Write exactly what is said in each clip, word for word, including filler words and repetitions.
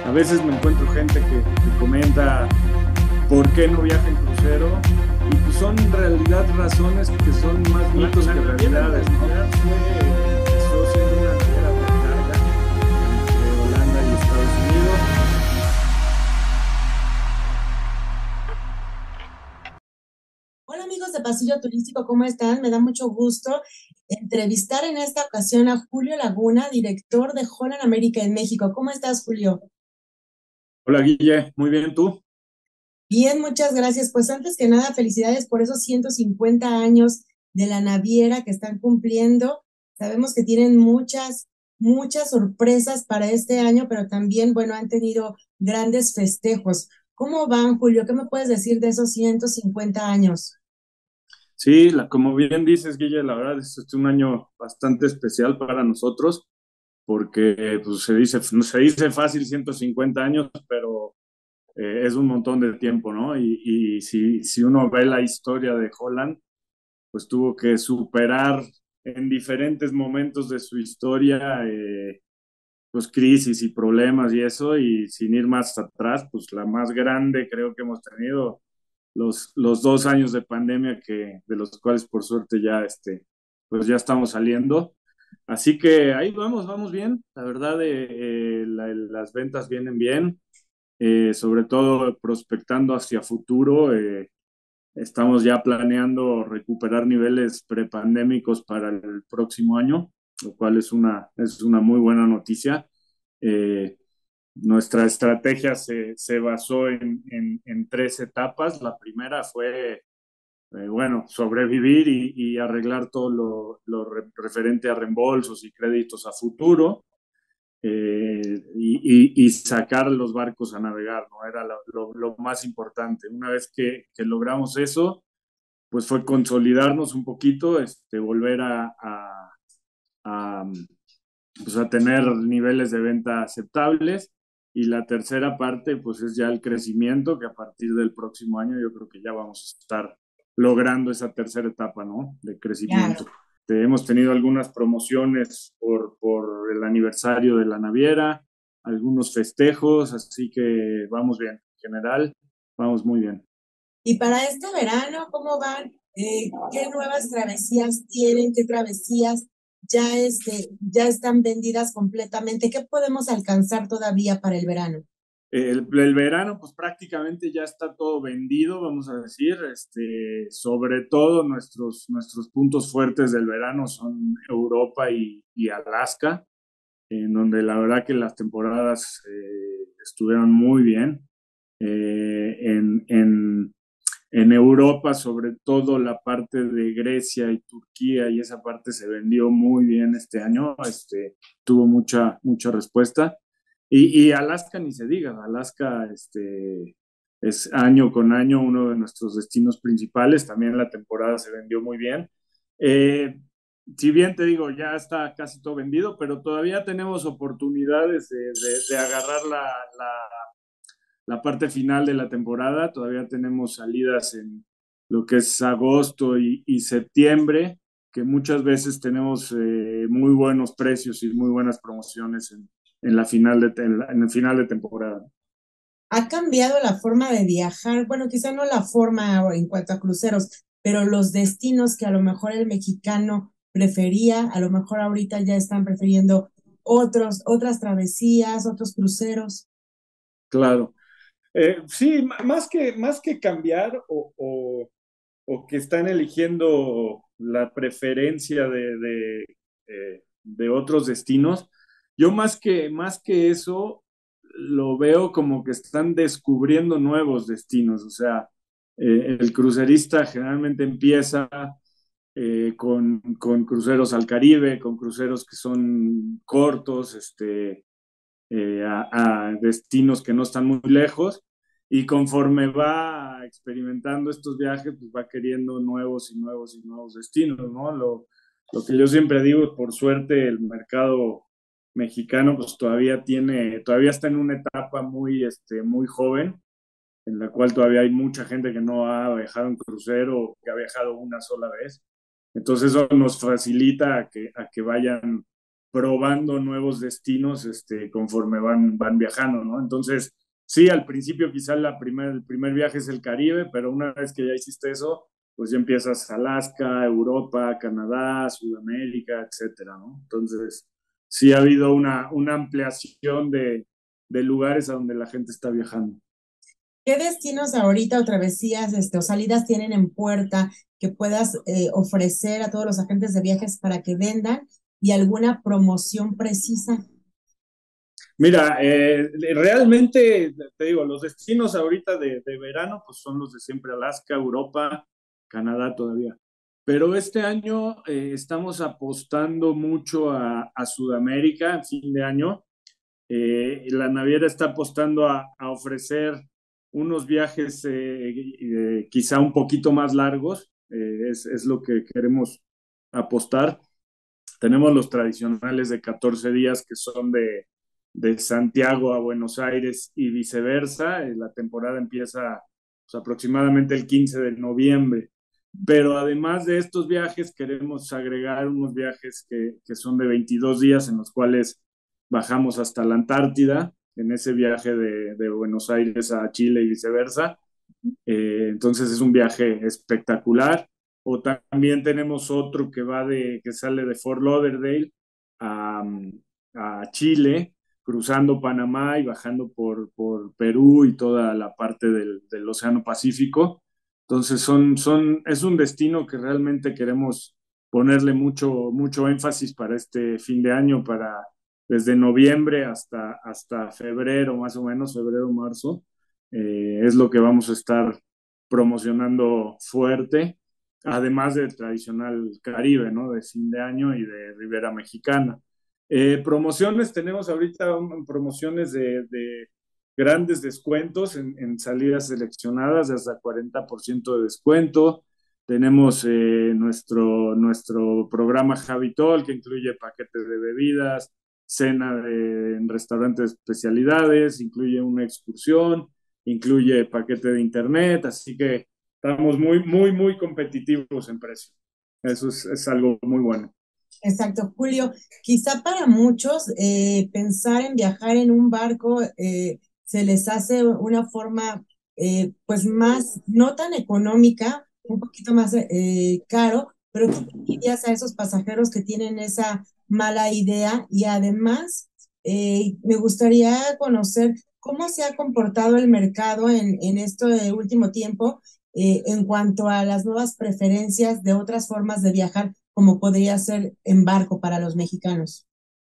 A veces me encuentro gente que, que comenta por qué no viaja en crucero y pues son en realidad razones que son más mitos que realidades, ¿no? Fue, empezó siendo una naviera de carga entre Holanda y Estados Unidos. Hola amigos de Pasillo Turístico, ¿cómo están? Me da mucho gusto entrevistar en esta ocasión a Julio Laguna, director de Holland America en México. ¿Cómo estás, Julio? Hola Guille, muy bien, ¿tú? Bien, muchas gracias. Pues antes que nada, felicidades por esos ciento cincuenta años de la naviera que están cumpliendo. Sabemos que tienen muchas, muchas sorpresas para este año, pero también, bueno, han tenido grandes festejos. ¿Cómo van, Julio? ¿Qué me puedes decir de esos ciento cincuenta años? Sí, la, como bien dices, Guille, la verdad es este un año bastante especial para nosotros porque pues, se dice, se dice fácil ciento cincuenta años, pero eh, es un montón de tiempo, ¿no? Y, y si, si uno ve la historia de Holland, pues tuvo que superar en diferentes momentos de su historia, eh, pues crisis y problemas y eso, y sin ir más atrás, pues la más grande creo que hemos tenido los, los dos años de pandemia que, de los cuales por suerte ya, este, pues ya estamos saliendo. Así que ahí vamos, vamos bien. La verdad, eh, eh, la, las ventas vienen bien, eh, sobre todo prospectando hacia futuro. Eh, estamos ya planeando recuperar niveles prepandémicos para el próximo año, lo cual es una, es una muy buena noticia. Eh, Nuestra estrategia se, se basó en, en, en, tres etapas. La primera fue, eh, bueno, sobrevivir y, y arreglar todo lo, lo re, referente a reembolsos y créditos a futuro, eh, y, y, y, sacar los barcos a navegar, ¿no? Era lo, lo, lo más importante. Una vez que, que, logramos eso, pues fue consolidarnos un poquito, este, volver a, a, a pues a tener niveles de venta aceptables. Y la tercera parte, pues es ya el crecimiento, que a partir del próximo año yo creo que ya vamos a estar logrando esa tercera etapa, ¿no? De crecimiento. Claro. Te, hemos tenido algunas promociones por, por el aniversario de la naviera, algunos festejos, así que vamos bien. En general, vamos muy bien. Y para este verano, ¿cómo van? Eh, ¿qué nuevas travesías tienen? ¿Qué travesías ya, este, ya están vendidas completamente? ¿Qué podemos alcanzar todavía para el verano? El, el, verano, pues prácticamente ya está todo vendido, vamos a decir. Este, sobre todo nuestros, nuestros puntos fuertes del verano son Europa y, y Alaska, en donde la verdad que las temporadas eh, estuvieron muy bien. Eh, en, en, en Europa, sobre todo la parte de Grecia y Turquía, y esa parte se vendió muy bien este año, este, tuvo mucha, mucha respuesta. Y, y Alaska ni se diga, Alaska este, es año con año uno de nuestros destinos principales, también la temporada se vendió muy bien. Eh, si bien te digo, ya está casi todo vendido, pero todavía tenemos oportunidades de, de, de agarrar la, la, la, parte final de la temporada, todavía tenemos salidas en lo que es agosto y, y septiembre, que muchas veces tenemos eh, muy buenos precios y muy buenas promociones en, en, la final de, en, la, en el final de temporada. ¿Ha cambiado la forma de viajar? Bueno, quizá no la forma en cuanto a cruceros, pero los destinos que a lo mejor el mexicano prefería, a lo mejor ahorita ya están prefiriendo otros, otras travesías, otros cruceros. Claro. Eh, sí, más que, más que cambiar o, o, o, que están eligiendo la preferencia de, de, eh, de otros destinos, yo más que, más que eso lo veo como que están descubriendo nuevos destinos. O sea, eh, el crucerista generalmente empieza eh, con, con, cruceros al Caribe, con cruceros que son cortos, este, eh, a, a, destinos que no están muy lejos, y conforme va experimentando estos viajes, pues va queriendo nuevos y nuevos y nuevos destinos, ¿no? Lo, lo que yo siempre digo, por suerte el mercado mexicano pues todavía tiene, todavía está en una etapa muy, este, muy joven, en la cual todavía hay mucha gente que no ha viajado en crucero o que ha viajado una sola vez. Entonces eso nos facilita a que, a que vayan probando nuevos destinos este, conforme van, van viajando, ¿no? Entonces, sí, al principio quizá la primer, el primer viaje es el Caribe, pero una vez que ya hiciste eso, pues ya empiezas Alaska, Europa, Canadá, Sudamérica, etcétera, ¿no? Entonces, sí ha habido una, una ampliación de, de lugares a donde la gente está viajando. ¿Qué destinos ahorita o travesías este, o salidas tienen en puerta que puedas eh, ofrecer a todos los agentes de viajes para que vendan y alguna promoción precisa? Mira, eh, realmente, te digo, los destinos ahorita de, de verano, pues son los de siempre, Alaska, Europa, Canadá todavía. Pero este año eh, estamos apostando mucho a, a Sudamérica, fin de año. Eh, la naviera está apostando a, a ofrecer unos viajes eh, eh, quizá un poquito más largos, eh, es, es lo que queremos apostar. Tenemos los tradicionales de catorce días que son de, de Santiago a Buenos Aires y viceversa. La temporada empieza pues, aproximadamente el quince de noviembre. Pero además de estos viajes, queremos agregar unos viajes que, que son de veintidós días en los cuales bajamos hasta la Antártida, en ese viaje de, de Buenos Aires a Chile y viceversa. Eh, entonces es un viaje espectacular. O también tenemos otro que va de, que sale de Fort Lauderdale a, a Chile, cruzando Panamá y bajando por, por Perú y toda la parte del, del Océano Pacífico. Entonces son, son, es un destino que realmente queremos ponerle mucho, mucho énfasis para este fin de año, para desde noviembre hasta, hasta febrero, más o menos, febrero, marzo. Eh, es lo que vamos a estar promocionando fuerte, además del tradicional Caribe, ¿no? De fin de año y de Ribera Mexicana. Eh, promociones, tenemos ahorita um, promociones de, de grandes descuentos en, en, salidas seleccionadas de hasta cuarenta por ciento de descuento. Tenemos eh, nuestro, nuestro programa Javitol, que incluye paquetes de bebidas, cena de, en restaurantes de especialidades, incluye una excursión, incluye paquete de internet, así que estamos muy, muy, muy competitivos en precio. Eso es, es algo muy bueno. Exacto, Julio. Quizá para muchos eh, pensar en viajar en un barco eh, se les hace una forma eh, pues más, no tan económica, un poquito más eh, caro, pero tú dirías a esos pasajeros que tienen esa mala idea y además eh, me gustaría conocer cómo se ha comportado el mercado en, en este último tiempo eh, en cuanto a las nuevas preferencias de otras formas de viajar como podría ser en barco para los mexicanos.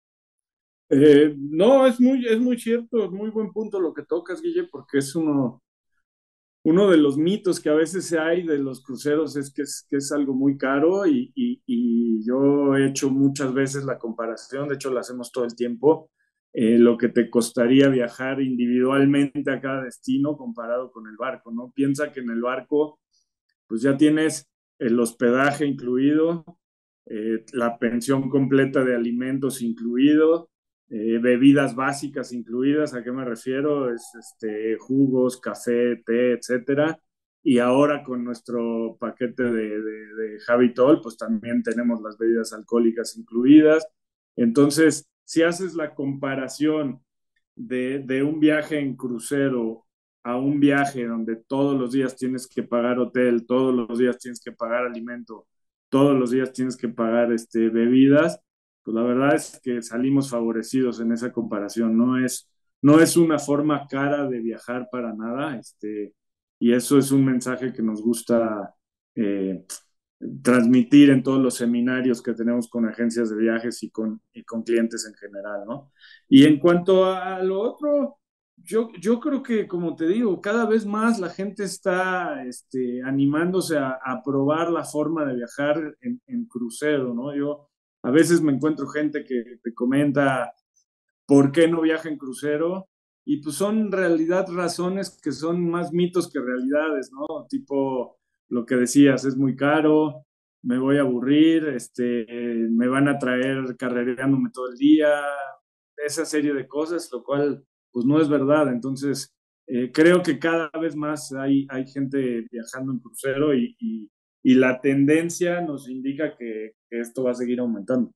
Eh, no, es muy, es muy cierto, es muy buen punto lo que tocas, Guille, porque es uno, uno de los mitos que a veces hay de los cruceros es que es, que es algo muy caro y, y, y yo he hecho muchas veces la comparación, de hecho la hacemos todo el tiempo, eh, lo que te costaría viajar individualmente a cada destino comparado con el barco, ¿no? Piensa que en el barco pues ya tienes el hospedaje incluido, eh, la pensión completa de alimentos incluido, eh, bebidas básicas incluidas. ¿A qué me refiero? Es este, jugos, café, té, etcétera. Y ahora con nuestro paquete de, de, de Javitol, pues también tenemos las bebidas alcohólicas incluidas. Entonces, si haces la comparación de, de un viaje en crucero a un viaje donde todos los días tienes que pagar hotel, todos los días tienes que pagar alimento, todos los días tienes que pagar este, bebidas, pues la verdad es que salimos favorecidos en esa comparación. No es, no es una forma cara de viajar para nada, este, y eso es un mensaje que nos gusta eh, transmitir en todos los seminarios que tenemos con agencias de viajes y con, y con clientes en general, ¿no? Y en cuanto a lo otro, yo, yo creo que, como te digo, cada vez más la gente está este, animándose a, a probar la forma de viajar en, en crucero, ¿no? Yo a veces me encuentro gente que te comenta por qué no viaja en crucero y pues son en realidad razones que son más mitos que realidades, ¿no? Tipo lo que decías, es muy caro, me voy a aburrir, este, me van a traer carrereándome todo el día, esa serie de cosas, lo cual pues no es verdad. Entonces, eh, creo que cada vez más hay, hay gente viajando en crucero y, y, y la tendencia nos indica que, que esto va a seguir aumentando.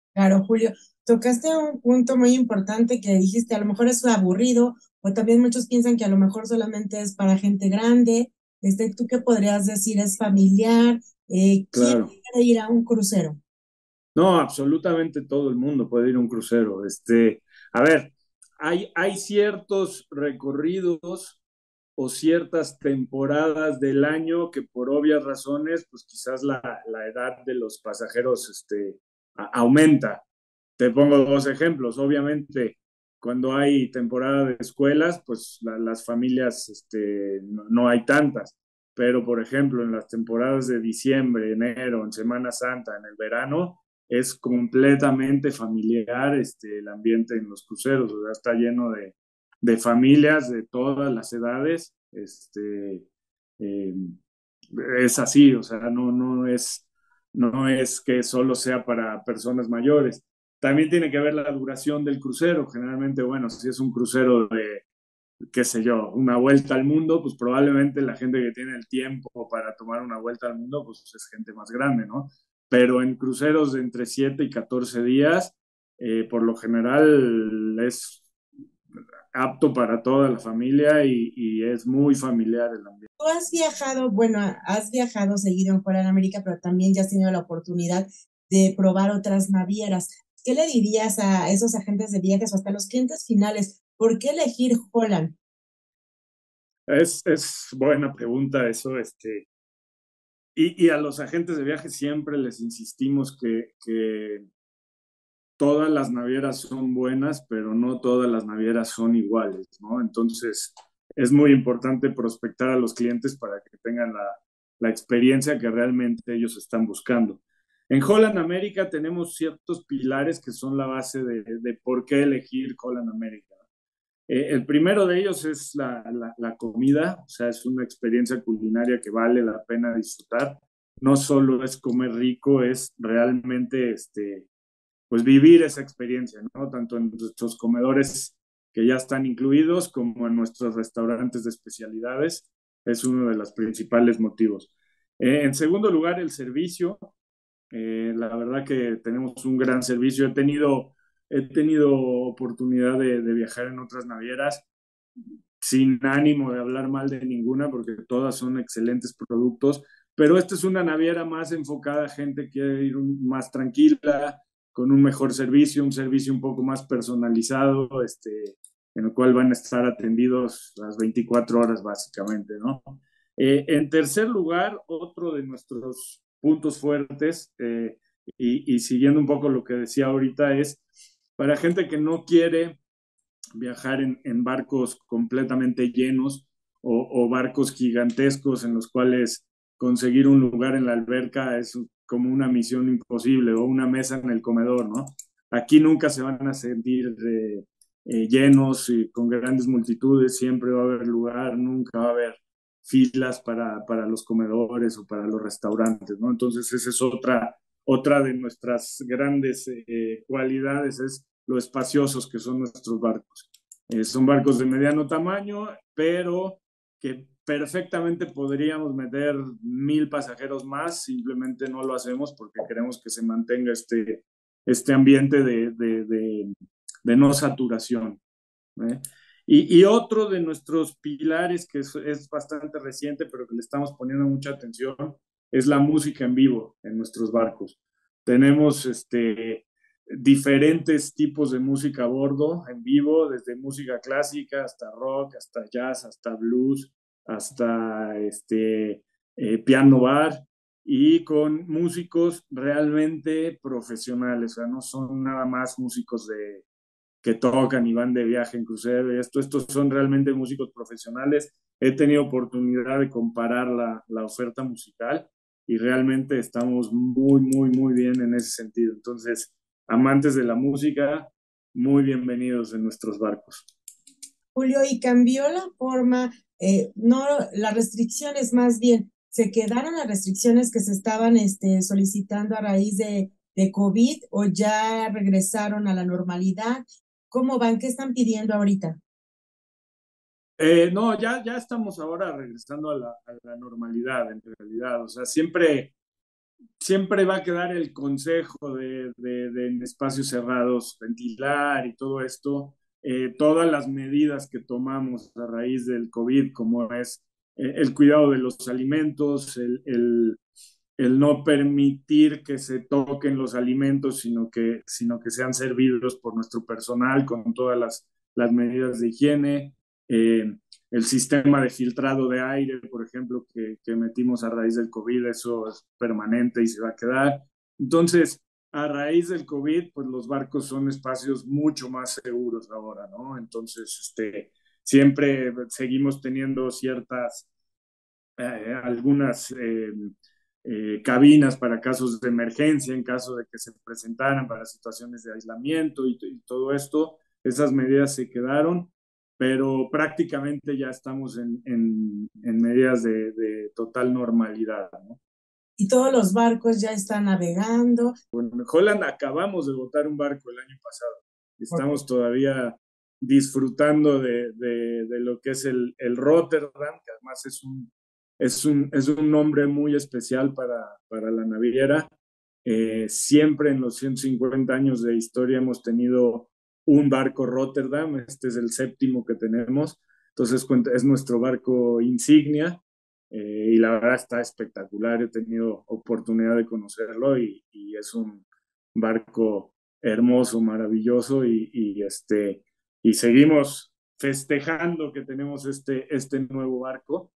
Claro, Julio, tocaste un punto muy importante que dijiste, a lo mejor es aburrido, o también muchos piensan que a lo mejor solamente es para gente grande. Este, ¿tú qué podrías decir? ¿Es familiar? Eh, ¿quién Claro. quiere ir a un crucero? No, absolutamente todo el mundo puede ir a un crucero. Este, a ver, hay, hay ciertos recorridos o ciertas temporadas del año que por obvias razones, pues quizás la, la edad de los pasajeros este, a- aumenta. Te pongo dos ejemplos. Obviamente, cuando hay temporada de escuelas, pues la- las familias este, no, no hay tantas. Pero, por ejemplo, en las temporadas de diciembre, enero, en Semana Santa, en el verano, es completamente familiar este, el ambiente en los cruceros. O sea, está lleno de, de familias de todas las edades. Este, eh, es así, o sea, no, no es, no es que solo sea para personas mayores. También tiene que ver la duración del crucero. Generalmente, bueno, si es un crucero de, qué sé yo, una vuelta al mundo, pues probablemente la gente que tiene el tiempo para tomar una vuelta al mundo, pues es gente más grande, ¿no? Pero en cruceros de entre siete y catorce días, eh, por lo general es apto para toda la familia y, y es muy familiar el ambiente. Tú has viajado, bueno, has viajado seguido en fuera de América, pero también ya has tenido la oportunidad de probar otras navieras. ¿Qué le dirías a esos agentes de viajes o hasta los clientes finales? ¿Por qué elegir Holland? Es, es buena pregunta eso, este, y, y a los agentes de viaje siempre les insistimos que, que todas las navieras son buenas, pero no todas las navieras son iguales, ¿no? Entonces, es muy importante prospectar a los clientes para que tengan la, la experiencia que realmente ellos están buscando. En Holland América tenemos ciertos pilares que son la base de, de por qué elegir Holland América. Eh, el primero de ellos es la, la, la, comida, o sea, es una experiencia culinaria que vale la pena disfrutar. No solo es comer rico, es realmente este, pues vivir esa experiencia, ¿no? Tanto en nuestros comedores que ya están incluidos como en nuestros restaurantes de especialidades. Es uno de los principales motivos. Eh, en segundo lugar, el servicio. Eh, la verdad que tenemos un gran servicio. He tenido, he tenido oportunidad de, de viajar en otras navieras sin ánimo de hablar mal de ninguna, porque todas son excelentes productos, pero esta es una naviera más enfocada a gente que quiere ir un, más tranquila, con un mejor servicio, un servicio un poco más personalizado, este, en el cual van a estar atendidos las veinticuatro horas básicamente, ¿no? Eh, en tercer lugar, otro de nuestros puntos fuertes, eh, y, y siguiendo un poco lo que decía ahorita, es para gente que no quiere viajar en, en barcos completamente llenos o, o, barcos gigantescos en los cuales conseguir un lugar en la alberca es como una misión imposible o una mesa en el comedor, ¿no? Aquí nunca se van a sentir eh, eh, llenos y con grandes multitudes, siempre va a haber lugar, nunca va a haber filas para, para los comedores o para los restaurantes, ¿no? Entonces esa es otra, otra de nuestras grandes eh, cualidades, es lo espaciosos que son nuestros barcos. Eh, son barcos de mediano tamaño, pero que perfectamente podríamos meter mil pasajeros más, simplemente no lo hacemos porque queremos que se mantenga este, este ambiente de, de, de, de no saturación. ¿eh? Y, y, otro de nuestros pilares, que es, es, bastante reciente, pero que le estamos poniendo mucha atención, es la música en vivo en nuestros barcos. Tenemos este, diferentes tipos de música a bordo, en vivo, desde música clásica hasta rock, hasta jazz, hasta blues, hasta este, eh, piano bar, y con músicos realmente profesionales, o sea, no son nada más músicos de, que tocan y van de viaje en crucero y esto, estos son realmente músicos profesionales. He tenido oportunidad de comparar la, la oferta musical y realmente estamos muy, muy, muy bien en ese sentido. Entonces, amantes de la música, muy bienvenidos en nuestros barcos. Julio, y cambió la forma, eh, no las restricciones más bien, se quedaron las restricciones que se estaban este, solicitando a raíz de, de COVID o ya regresaron a la normalidad. ¿Cómo van? ¿Qué están pidiendo ahorita? Eh, no, ya, ya estamos ahora regresando a la, a la normalidad, en realidad. O sea, siempre siempre va a quedar el consejo de, de, de en espacios cerrados ventilar y todo esto, eh, todas las medidas que tomamos a raíz del COVID, como es eh, el cuidado de los alimentos, el, el, el, no permitir que se toquen los alimentos, sino que, sino que sean servidos por nuestro personal con todas las, las medidas de higiene. Eh, el sistema de filtrado de aire, por ejemplo, que, que metimos a raíz del COVID, eso es permanente y se va a quedar. Entonces, a raíz del COVID, pues los barcos son espacios mucho más seguros ahora, ¿no? Entonces, este, siempre seguimos teniendo ciertas, eh, algunas eh, eh, cabinas para casos de emergencia, en caso de que se presentaran para situaciones de aislamiento y, y todo esto. Esas medidas se quedaron, pero prácticamente ya estamos en, en, en medidas de, de, total normalidad, ¿no? Y todos los barcos ya están navegando. Bueno, en Holland acabamos de botar un barco el año pasado. Estamos todavía disfrutando de, de, de lo que es el, el Rotterdam, que además es un, es un, es un nombre muy especial para, para la naviera. Eh, siempre en los ciento cincuenta años de historia hemos tenido un barco Rotterdam, este es el séptimo que tenemos, entonces es nuestro barco insignia, eh, y la verdad está espectacular, he tenido oportunidad de conocerlo y, y es un barco hermoso, maravilloso y, y, este, y seguimos festejando que tenemos este, este nuevo barco.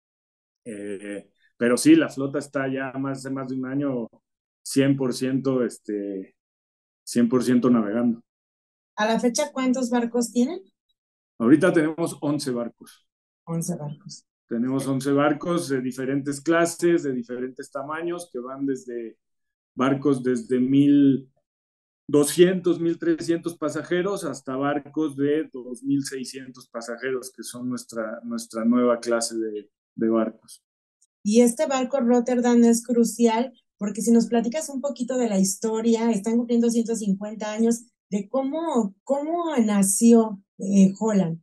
Eh, pero sí, la flota está ya más de más de un año cien por ciento, este, cien por ciento navegando. ¿A la fecha cuántos barcos tienen? Ahorita tenemos once barcos. once barcos. Tenemos once barcos de diferentes clases, de diferentes tamaños, que van desde barcos desde mil doscientos, mil trescientos pasajeros hasta barcos de dos mil seiscientos pasajeros, que son nuestra, nuestra nueva clase de, de barcos. Y este barco Rotterdam es crucial porque si nos platicas un poquito de la historia, están cumpliendo ciento cincuenta años, de cómo, cómo nació eh, Holland.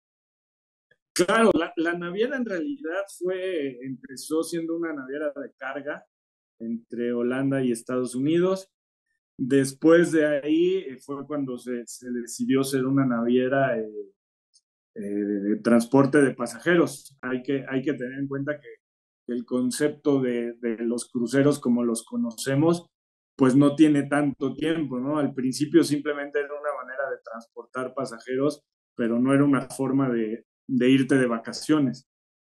Claro, la, la naviera en realidad fue, empezó siendo una naviera de carga entre Holanda y Estados Unidos. Después de ahí eh, fue cuando se, se decidió ser una naviera eh, eh, de transporte de pasajeros. Hay que, hay que tener en cuenta que el concepto de, de los cruceros como los conocemos, pues no tiene tanto tiempo, ¿no? Al principio simplemente era una manera de transportar pasajeros, pero no era una forma de, de irte de vacaciones.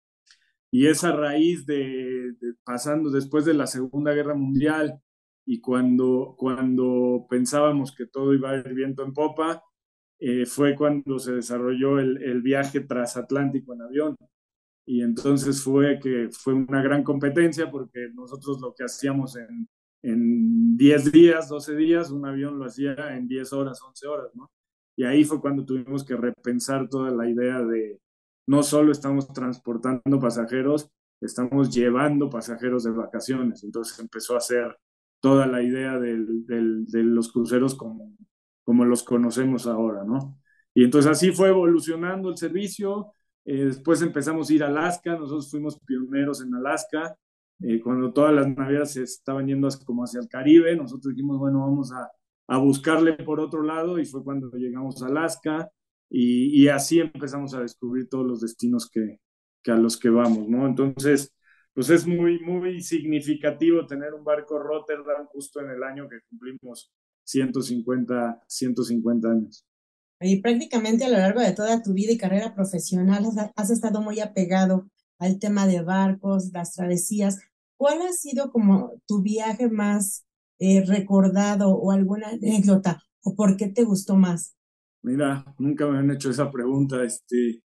Y esa raíz de, de, pasando después de la Segunda Guerra Mundial y cuando, cuando pensábamos que todo iba a ir viento en popa, eh, fue cuando se desarrolló el, el viaje transatlántico en avión. Y entonces fue que fue una gran competencia porque nosotros lo que hacíamos en, en diez días, doce días, un avión lo hacía en diez horas, once horas, ¿no? Y ahí fue cuando tuvimos que repensar toda la idea de no solo estamos transportando pasajeros, estamos llevando pasajeros de vacaciones. Entonces empezó a ser toda la idea del, del, de los cruceros como, como los conocemos ahora, ¿no? Y entonces así fue evolucionando el servicio. Eh, después empezamos a ir a Alaska, nosotros fuimos pioneros en Alaska, eh, cuando todas las navieras se estaban yendo como hacia el Caribe, nosotros dijimos, bueno, vamos a, a buscarle por otro lado y fue cuando llegamos a Alaska y, y así empezamos a descubrir todos los destinos que, que a los que vamos, ¿no? Entonces, pues es muy, muy significativo tener un barco Rotterdam justo en el año que cumplimos ciento cincuenta, ciento cincuenta años. Y prácticamente a lo largo de toda tu vida y carrera profesional has, has estado muy apegado al tema de barcos, las travesías. ¿Cuál ha sido como tu viaje más eh, recordado o alguna anécdota o por qué te gustó más? Mira, nunca me han hecho esa pregunta. Este,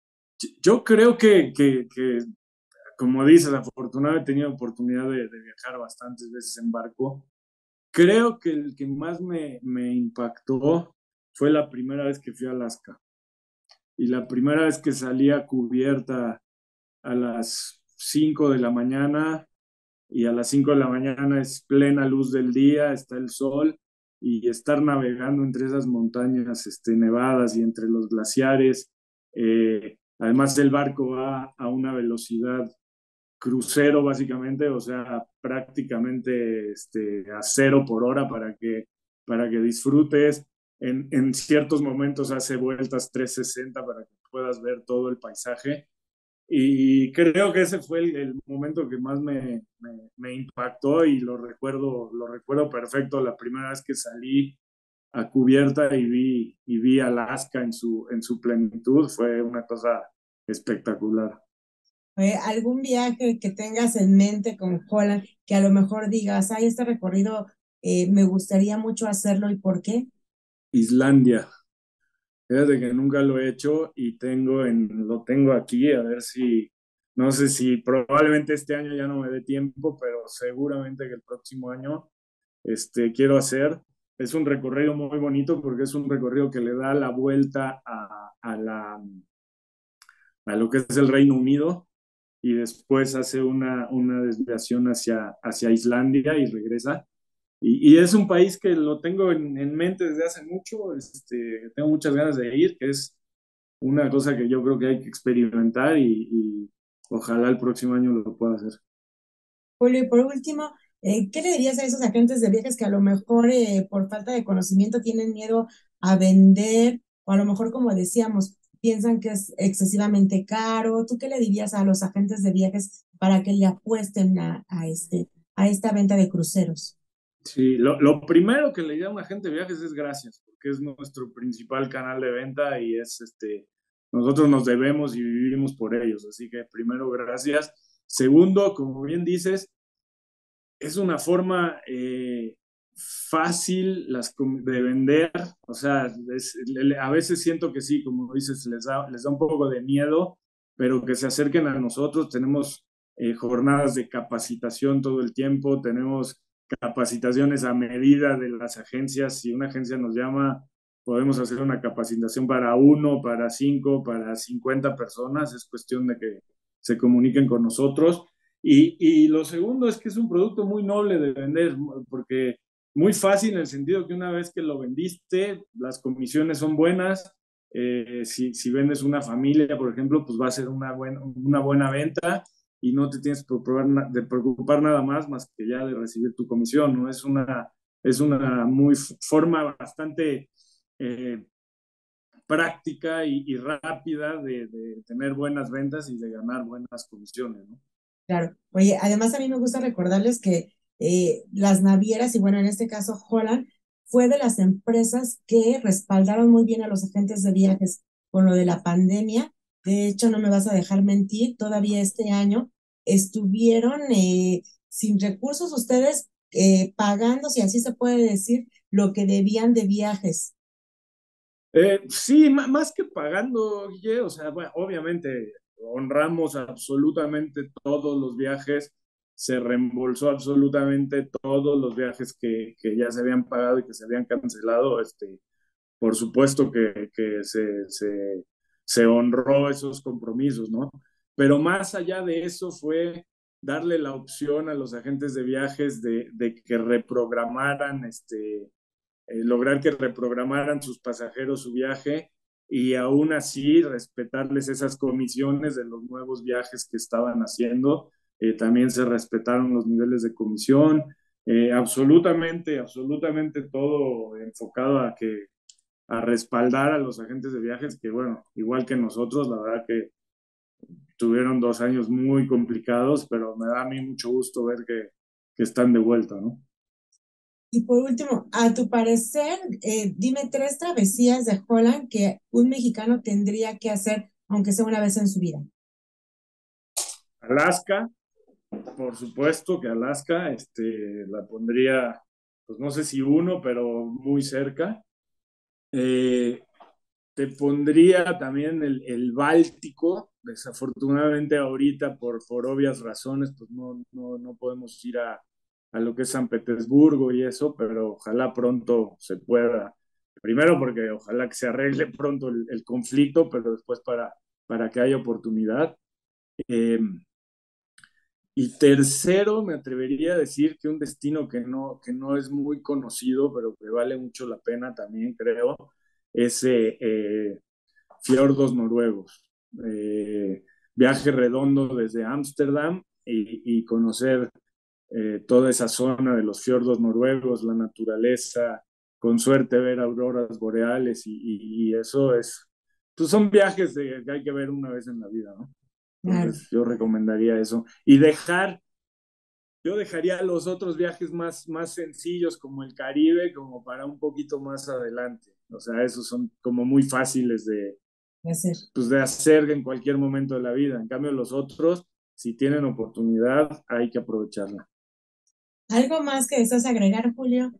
yo creo que, que, que como dices, afortunadamente he tenido oportunidad de, de, viajar bastantes veces en barco. Creo que el que más me, me impactó fue la primera vez que fui a Alaska. Y la primera vez que salí a cubierta a las cinco de la mañana, y a las cinco de la mañana es plena luz del día, está el sol, y estar navegando entre esas montañas este, nevadas y entre los glaciares. Eh, además, el barco va a una velocidad crucero, básicamente, o sea, prácticamente este, a cero por hora para que, para que disfrutes. En, en ciertos momentos hace vueltas trescientos sesenta para que puedas ver todo el paisaje. Y creo que ese fue el, el momento que más me, me, me, impactó y lo recuerdo, lo recuerdo perfecto. La primera vez que salí a cubierta y vi, y vi Alaska en su, en su plenitud fue una cosa espectacular. Eh, ¿Algún viaje que tengas en mente con Holland que a lo mejor digas, ay, este recorrido eh, me gustaría mucho hacerlo y por qué? Islandia. Fíjate que nunca lo he hecho y tengo en, lo tengo aquí, a ver si, no sé si probablemente este año ya no me dé tiempo, pero seguramente que el próximo año este, quiero hacer. Es un recorrido muy bonito porque es un recorrido que le da la vuelta a, a, la, a lo que es el Reino Unido y después hace una, una desviación hacia, hacia Islandia y regresa. Y, y es un país que lo tengo en, en mente desde hace mucho, este, tengo muchas ganas de ir, que es una cosa que yo creo que hay que experimentar y, y ojalá el próximo año lo pueda hacer. Julio, y por último, eh, ¿qué le dirías a esos agentes de viajes que a lo mejor eh, por falta de conocimiento tienen miedo a vender o a lo mejor, como decíamos, piensan que es excesivamente caro? ¿Tú qué le dirías a los agentes de viajes para que le apuesten a, a este, a esta venta de cruceros? Sí, lo, lo primero que le diría a un agente de viajes es gracias, porque es nuestro principal canal de venta y es este, nosotros nos debemos y vivimos por ellos, así que primero gracias. Segundo, como bien dices, es una forma eh, fácil las, de vender, o sea, es, a veces siento que sí, como dices, les da, les da un poco de miedo, pero que se acerquen a nosotros, tenemos eh, jornadas de capacitación todo el tiempo, tenemos capacitaciones a medida de las agencias, si una agencia nos llama, podemos hacer una capacitación para uno, para cinco, para cincuenta personas, es cuestión de que se comuniquen con nosotros. Y, y lo segundo es que es un producto muy noble de vender, porque muy fácil en el sentido que una vez que lo vendiste, las comisiones son buenas. Eh, si, si vendes una familia, por ejemplo, pues va a ser una, buen, una buena venta y no te tienes que preocupar, de preocupar nada más más que ya de recibir tu comisión, ¿no? Es una, es una muy forma bastante eh, práctica y, y rápida de, de, tener buenas ventas y de ganar buenas comisiones, ¿no? Claro. Oye, además a mí me gusta recordarles que eh, las navieras, y bueno, en este caso Holland, fue de las empresas que respaldaron muy bien a los agentes de viajes con lo de la pandemia. De hecho, no me vas a dejar mentir, todavía este año estuvieron eh, sin recursos ustedes eh, pagando, si así se puede decir, lo que debían de viajes. Eh, sí, más que pagando, Guille, o sea, bueno, obviamente honramos absolutamente todos los viajes, se reembolsó absolutamente todos los viajes que, que ya se habían pagado y que se habían cancelado. Este, por supuesto que, que se, se, se honró esos compromisos, ¿no? Pero más allá de eso fue darle la opción a los agentes de viajes de, de que reprogramaran este, eh, lograr que reprogramaran sus pasajeros su viaje y aún así respetarles esas comisiones de los nuevos viajes que estaban haciendo. Eh, también se respetaron los niveles de comisión. Eh, absolutamente, absolutamente todo enfocado a que a respaldar a los agentes de viajes que, bueno, igual que nosotros, la verdad que tuvieron dos años muy complicados, pero me da a mí mucho gusto ver que, que están de vuelta, ¿no? Y por último, a tu parecer, eh, dime tres travesías de Holland que un mexicano tendría que hacer, aunque sea una vez en su vida. Alaska, por supuesto que Alaska, este, la pondría, pues no sé si uno, pero muy cerca. Eh, te pondría también el, el Báltico. Desafortunadamente ahorita, por, por obvias razones, pues no, no, no podemos ir a, a lo que es San Petersburgo y eso, pero ojalá pronto se pueda. Primero porque ojalá que se arregle pronto el, el conflicto, pero después para, para que haya oportunidad. Eh, y tercero, me atrevería a decir que un destino que no, que no es muy conocido, pero que vale mucho la pena también, creo, es eh, eh, fiordos noruegos. Eh, viaje redondo desde Ámsterdam y, y, conocer eh, toda esa zona de los fiordos noruegos, la naturaleza, con suerte ver auroras boreales y, y, y eso es, pues son viajes de, que hay que ver una vez en la vida, ¿no? Claro. Entonces yo recomendaría eso. Y dejar, yo dejaría los otros viajes más, más sencillos como el Caribe como para un poquito más adelante. O sea, esos son como muy fáciles de, Hacer. pues, de hacer en cualquier momento de la vida. En cambio, los otros, si tienen oportunidad, hay que aprovecharla. ¿Algo más que deseas agregar, Julio?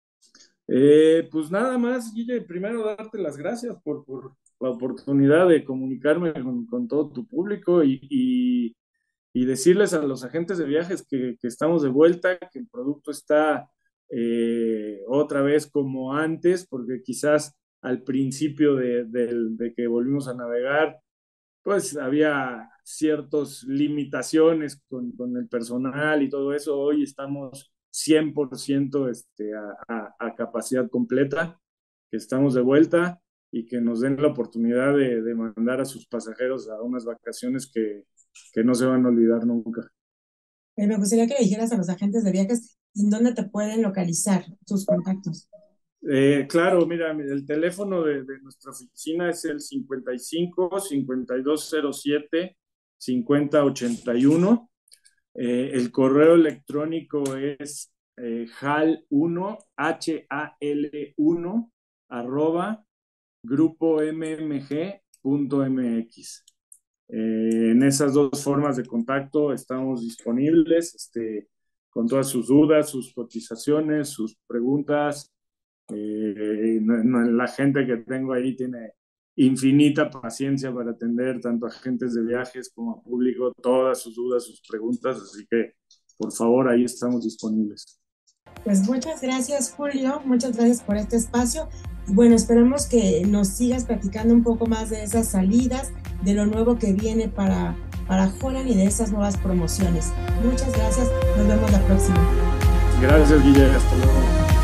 Eh, pues nada más, Guille, primero darte las gracias por, por la oportunidad de comunicarme con, con todo tu público y, y, y, decirles a los agentes de viajes que, que estamos de vuelta, que el producto está eh, otra vez como antes, porque quizás al principio de, de, de que volvimos a navegar, pues había ciertas limitaciones con, con el personal y todo eso. Hoy estamos cien por ciento este, a, a, a capacidad completa, que estamos de vuelta y que nos den la oportunidad de, de mandar a sus pasajeros a unas vacaciones que, que no se van a olvidar nunca. Eh, me gustaría que le dijeras a los agentes de viajes en dónde te pueden localizar, tus contactos. Eh, claro, mira, el teléfono de, de nuestra oficina es el cincuenta y cinco, cincuenta y dos cero siete, cincuenta ochenta y uno. Eh, el correo electrónico es eh, hal uno, H A L uno, arroba grupo m m g punto m x. Eh, en esas dos formas de contacto estamos disponibles, este, con todas sus dudas, sus cotizaciones, sus preguntas. Eh, no, no, la gente que tengo ahí tiene infinita paciencia para atender tanto a agentes de viajes como a público, todas sus dudas, sus preguntas, así que por favor ahí estamos disponibles. Pues muchas gracias, Julio, muchas gracias por este espacio. Y bueno, esperamos que nos sigas platicando un poco más de esas salidas, de lo nuevo que viene para, para Holland y de esas nuevas promociones. Muchas gracias, nos vemos la próxima. Gracias, Guille, hasta luego.